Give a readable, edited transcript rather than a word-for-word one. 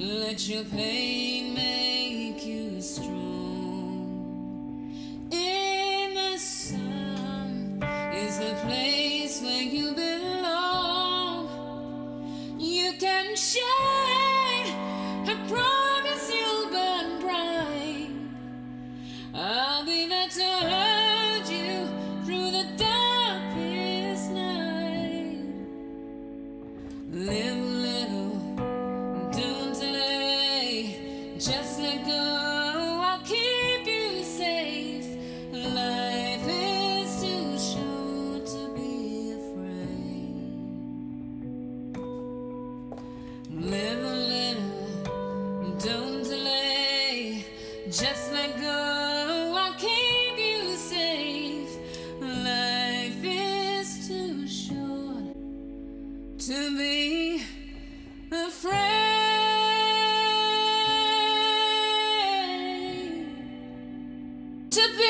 Let your pain make you strong. In the sun is the place where you belong. You can shine, I promise you'll burn bright. I'll be there to hold you through the darkest night. Live a little, don't delay, just let go, I'll keep you safe. Life is too short to be afraid. Live a little, don't delay, just let go, I'll keep you safe. Life is too short to be afraid. To be